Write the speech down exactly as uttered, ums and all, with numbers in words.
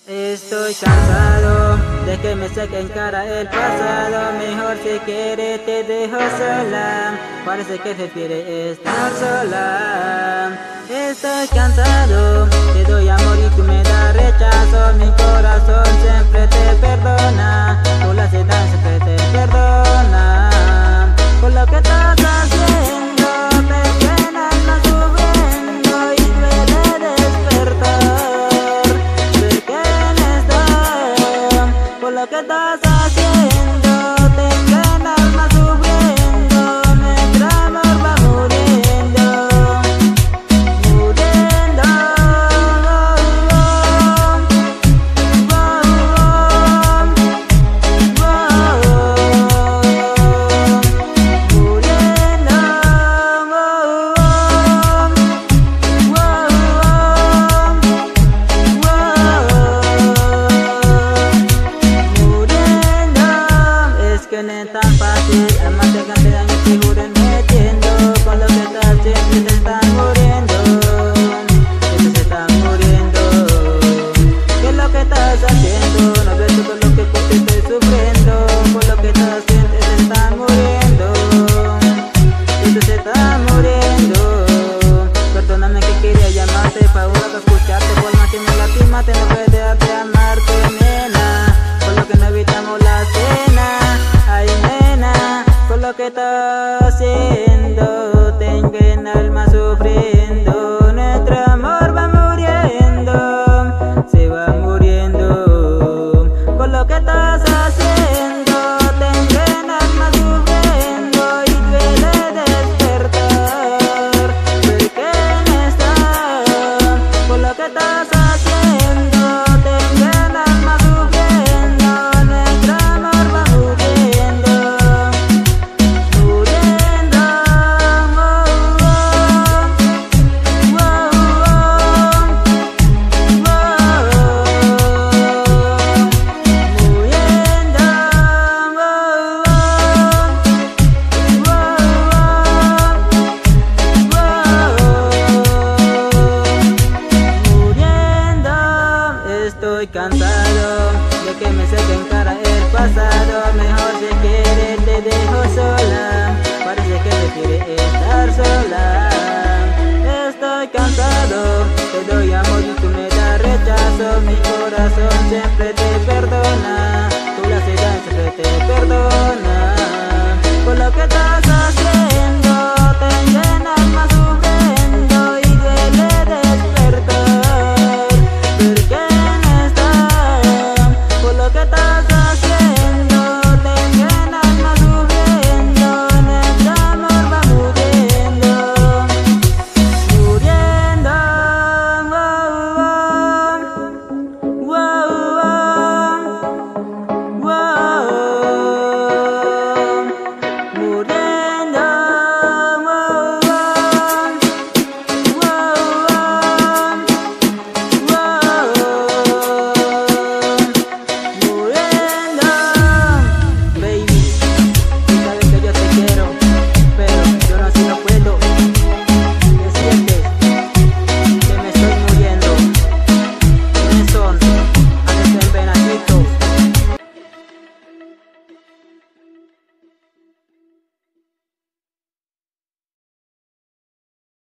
Estoy cansado de que me seque en cara el pasado. Mejor si quiere te dejo sola. Parece que prefiere estar sola. Estoy cansado, te doy amor y tú me das rechazo. Mi corazón siempre te perdona, tú la haces daño siempre te perdona. Por lo que estás haciendo, pena alma sufriendo y duele despertar. Sé quién está, por lo que estás haciendo, tengo el alma sufriendo, nuestro amor va muriendo, muriendo, oh, oh, oh, oh, muriendo, muriendo. Es que no es tan fácil amarte cante daño, te juro metiendo. Con lo que estás siempre te están muriendo, siempre se están muriendo. ¿Qué es lo que estás haciendo? No ves todo lo que por ti estoy sufriendo. Por lo que estás haciendo te están muriendo, siempre se están muriendo. Perdóname que quería llamarte, favor para escucharte. Por más que me lastimaste no puedes dejar de amarte, nena. Por lo que no evitamos la cena. Ay, nena, por lo que estás haciendo, tengo el alma sufriendo. Nuestro amor va muriendo, se va muriendo. Por lo que estás haciendo, tengo el alma sufriendo y duele despertar. Sé quién está, por lo que estás haciendo, tengo el alma sufriendo. Nuestro amor va muriendo, muriendo, oh, oh, oh, muriendo, muriendo. Estoy cansado de que me seque en cara el pasado. Mejor si quieres te dejo sola, parece que prefiere estar sola. Estoy cansado, te doy amor y tú me das rechazo. Mi corazón siempre